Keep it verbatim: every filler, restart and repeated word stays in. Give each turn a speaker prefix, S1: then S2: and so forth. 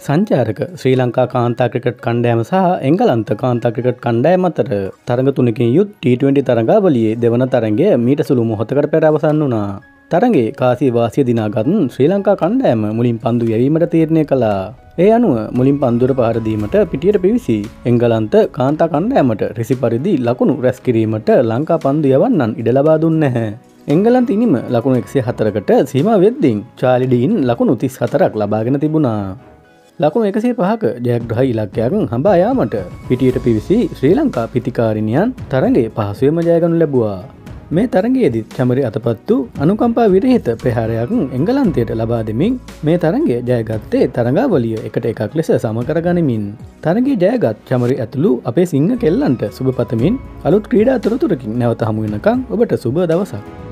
S1: සංචාරක ශ්‍රී ලංකා කාන්තා ක්‍රිකට් කණ්ඩායම සහ එංගලන්ත කාන්තා ක්‍රිකට් කණ්ඩායම අතර තරඟ තුනකින් යුත් ටී ට්වෙන්ටි තරඟාවලියේ දෙවන තරඟය මීට සුළු මොහොතකට පෙර අවසන් වුණා. තරඟේ කාසි වාසිය දිනාගත් ශ්‍රී ලංකා කණ්ඩායම මුලින් පන්දු යැවීමට තීරණය කළා. ඒ අනුව මුලින් පන්දුවට පහර දීමට පිටියට පිවිසි එංගලන්ත කාන්තා කණ්ඩායමට රිසි පරිදි ලකුණු රැස් කිරීමට ලංකා පන්දු යවන්නන් ඉඩ ලබා දුන්නේ නැහැ. එංගලන්ත ඉනිම ලකුණු එකසිය හතරකට සීමා වෙද්දී චාලි ඩීන් ලකුණු තිස් හතරක් ලබාගෙන තිබුණා. ලකුණු එකසිය පහක ජයග්‍රහී ඉලක්කයක් හඹා යාමට පිටියට පිවිසි ශ්‍රී ලංකා පිතිකාරිනියන් තරඟේ පහසුවෙන්ම ජයගනු ලැබුවා. මේ තරඟයේදී චමරි අතපත්තු අනුකම්පා විරහිත ප්‍රහාරයක් එංගලන්තයට ලබා දෙමින් මේ තරඟය ජයගත්තේ තරඟාවලිය එකට එකක් ලෙස සම කරගනිමින්. තරඟේ ජයගත් චමරි ඇතුළු අපේ සිංහ කෙල්ලන්ට සුබ පතමින් අලුත් ක්‍රීඩා තොරතුරකින් නැවත හමු වෙනකම් ඔබට සුබ දවසක්.